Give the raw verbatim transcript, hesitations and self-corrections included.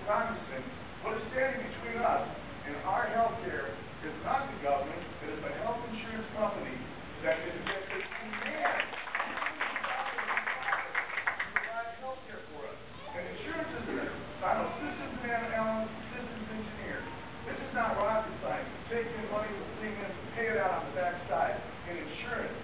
Congressman, what is standing between us and our health care is not the government, it is a health insurance company that is that is demand to provide health care for us. And insurance is a, I'm a systems analyst, systems engineer. This is not rocket science. It's taking money from premiums and pay it out on the backside. And insurance